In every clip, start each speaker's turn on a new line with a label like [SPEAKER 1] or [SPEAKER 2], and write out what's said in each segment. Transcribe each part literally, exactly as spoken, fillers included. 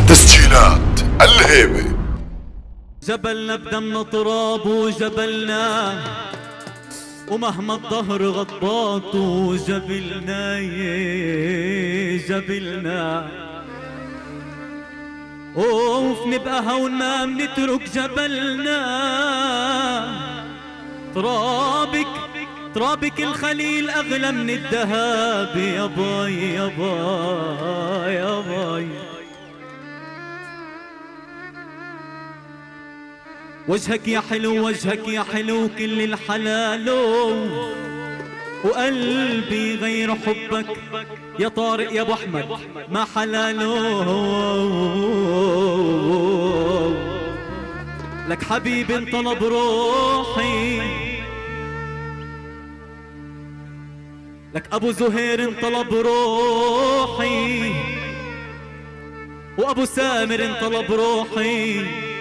[SPEAKER 1] تسجيلات الهيبة.
[SPEAKER 2] جبلنا بدمنا تراب وجبلنا، ومهما الظهر غطاط وجبلنا جبلنا، اوف نبقى هون ما منترك جبلنا. ترابك ترابك الخليل اغلى من الذهب يا باي يا باي يا باي. وجهك يا حلو وجهك يا حلو كل الحلال، وقلبي غير حبك يا طارق يا ابو احمد ما حلاله. لك حبيب انطلب روحي، لك ابو زهير انطلب روحي، وابو سامر انطلب روحي.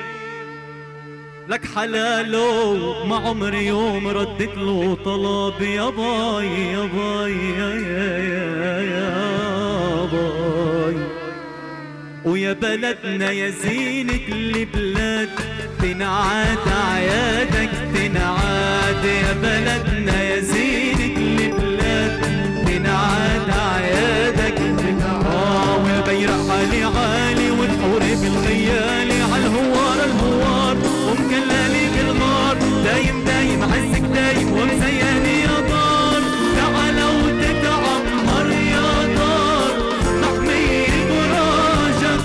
[SPEAKER 2] لك حلاله ما عمري يوم ردت له طلب يا باي يا باي يا, يا, يا, يا باي. ويا بلدنا يا زينة البلاد تنعاد عيادك تنعاد. يا بلدنا يا زينة البلاد تنعاد عيادك تنعاد. والبيرق عالي عالي والحوري بالغيالي عالهوار الهوار ومكلالي بالغار. دايم دايم عزك دايم ومزياني يا دار. تعالى وتتعمر يا دار محمية براجك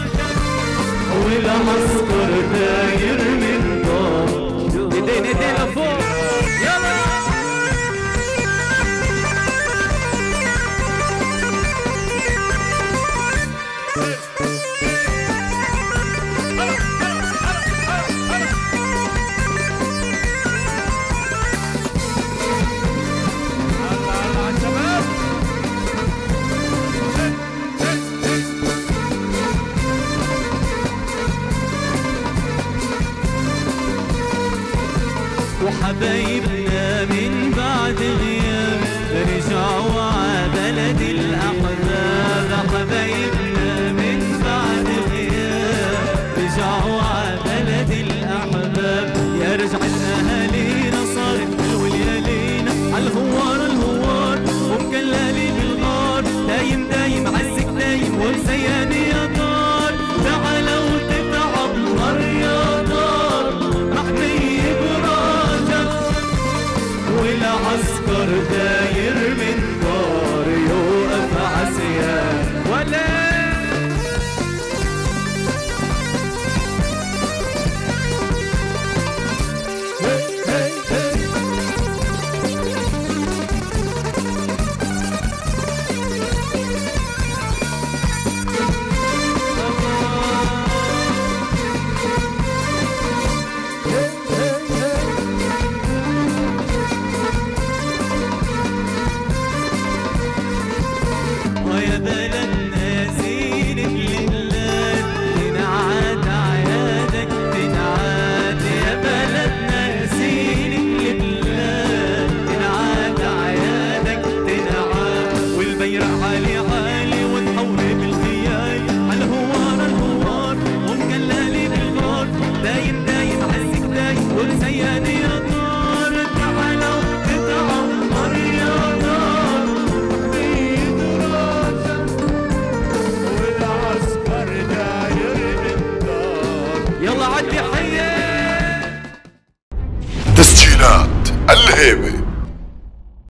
[SPEAKER 2] والعسكر داير من دار. ايدين ايدين لفوق يلا. وحبايبنا من بعد غياب رجعوا عبلد الأحباب. حبايبنا من بعد غياب رجعوا عبلد الأحباب. يا رجعت أهالينا صارت حلوة ليالينا عالهوار الهوار ومكلالي بالغار. دايم دايم عزك دايم ومزياني يا دار. تعالى وتتعمر يا دار محمية براجك والعسكر داير من دار يوقف عسيان ولا. ويا بلدنا يا زينة البلاد تنعاد عيادك تنعاد. يا بلدنا يا زينة البلاد تنعاد عيادك تنعاد. والبيرق عالي عالي والحوري بالخيال عالهوار الهوار ومكلالي بالغار. دايم دايم عزك دايم ومزياني يا دار. تعالى وتتعمر يا دار يلا عدي حيه.
[SPEAKER 1] تسجيلات الهيبة.